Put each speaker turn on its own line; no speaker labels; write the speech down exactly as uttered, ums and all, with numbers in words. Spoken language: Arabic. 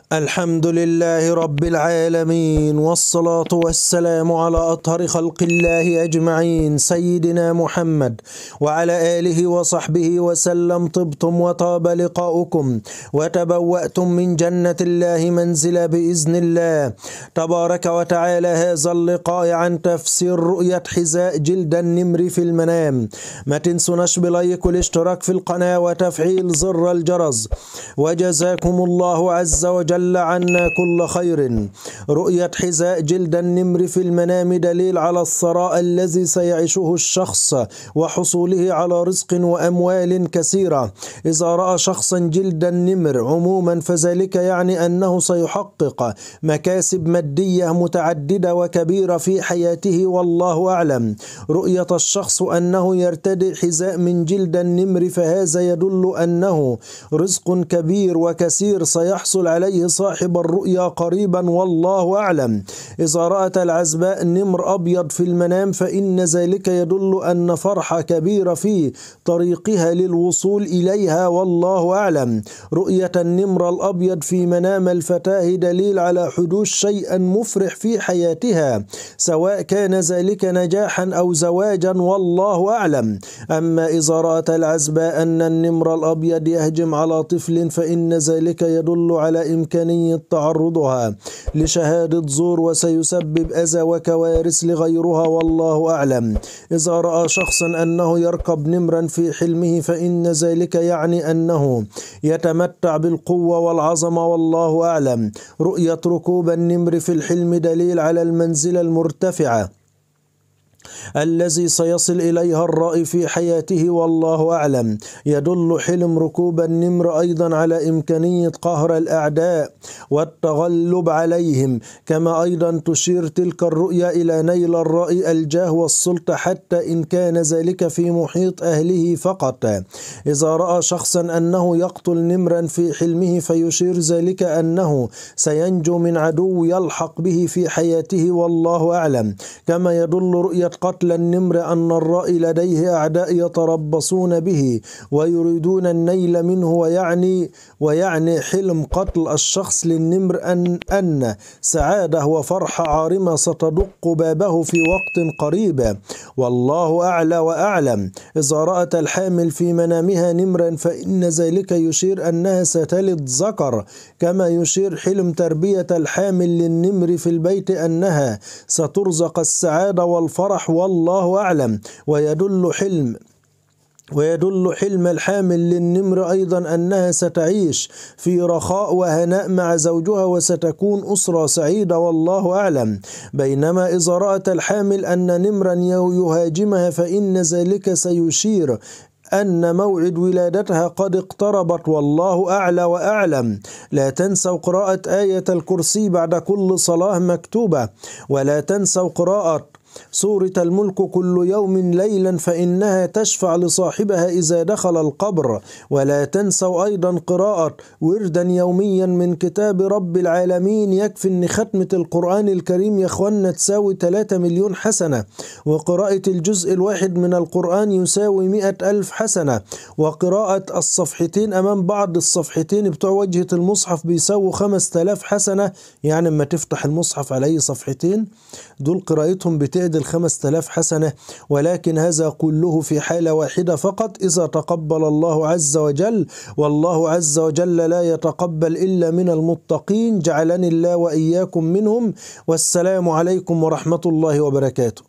الحمد لله رب العالمين، والصلاة والسلام على أطهر خلق الله أجمعين، سيدنا محمد وعلى آله وصحبه وسلم. طبتم وطاب لقاؤكم وتبوأتم من جنة الله منزلا بإذن الله تبارك وتعالى. هذا اللقاء عن تفسير رؤية حذاء جلد النمر في المنام. ما تنسوناش بلايك والاشتراك في القناة وتفعيل زر الجرس، وجزاكم الله عز وجل عنا كل خير. رؤية حذاء جلد النمر في المنام دليل على الثراء الذي سيعيشه الشخص وحصوله على رزق وأموال كثيرة. إذا رأى شخصا جلد النمر عموما فذلك يعني أنه سيحقق مكاسب مادية متعددة وكبيرة في حياته، والله أعلم. رؤية الشخص أنه يرتدي حذاء من جلد النمر فهذا يدل أنه رزق كبير وكثير سيحصل عليه صاحب الرؤيا قريبا، والله أعلم. إذا رأت العزباء نمر أبيض في المنام فإن ذلك يدل أن فرحة كبيرة في طريقها للوصول إليها، والله أعلم. رؤية النمر الأبيض في منام الفتاة دليل على حدوث شيء مفرح في حياتها، سواء كان ذلك نجاحا أو زواجا، والله أعلم. أما إذا رأت العزباء أن النمر الأبيض يهجم على طفل فإن ذلك يدل على إمكانية تعرضها لشهادة زور وسيسبب أذى وكوارث لغيرها، والله أعلم. إذا رأى شخصا أنه يركب نمرا في حلمه فإن ذلك يعني أنه يتمتع بالقوة والعظمة، والله أعلم. رؤية ركوب النمر في الحلم دليل على المنزلة المرتفعة الذي سيصل إليها الرائي في حياته، والله أعلم. يدل حلم ركوب النمر أيضا على إمكانية قهر الأعداء والتغلب عليهم، كما أيضا تشير تلك الرؤيا إلى نيل الرائي الجاه والسلطة حتى إن كان ذلك في محيط أهله فقط. إذا رأى شخصا أنه يقتل نمرا في حلمه فيشير ذلك أنه سينجو من عدو يلحق به في حياته، والله أعلم. كما يدل رؤية قتل النمر أن الرائي لديه أعداء يتربصون به ويريدون النيل منه، ويعني ويعني حلم قتل الشخص للنمر أن أن سعادة وفرحة عارمة ستدق بابه في وقت قريب، والله أعلى وأعلم. إذا رأت الحامل في منامها نمرا فإن ذلك يشير أنها ستلد ذكر، كما يشير حلم تربية الحامل للنمر في البيت أنها سترزق السعادة والفرح، والله أعلم. ويدل حلم ويدل حلم الحامل للنمر أيضا أنها ستعيش في رخاء وهناء مع زوجها وستكون أسرة سعيدة، والله أعلم. بينما إذا رأت الحامل أن نمرا يهاجمها فإن ذلك سيشير أن موعد ولادتها قد اقتربت، والله أعلى وأعلم. لا تنسوا قراءة آية الكرسي بعد كل صلاة مكتوبة، ولا تنسوا قراءة سورة الملك كل يوم ليلا فإنها تشفع لصاحبها إذا دخل القبر. ولا تنسوا أيضا قراءة وردا يوميا من كتاب رب العالمين. يكفي أن ختمة القرآن الكريم يا أخوانا تساوي ثلاثة مليون حسنة، وقراءة الجزء الواحد من القرآن يساوي مئة ألف حسنة، وقراءة الصفحتين أمام بعض الصفحتين بتوع وجهة المصحف بيساووا خمسة آلاف حسنة. يعني لما تفتح المصحف عليه صفحتين دول قراءتهم بتعدل خمسة آلاف حسنة، ولكن هذا كله في حالة واحدة فقط، إذا تقبل الله عز وجل، والله عز وجل لا يتقبل إلا من المتقين. جعلني الله وإياكم منهم، والسلام عليكم ورحمة الله وبركاته.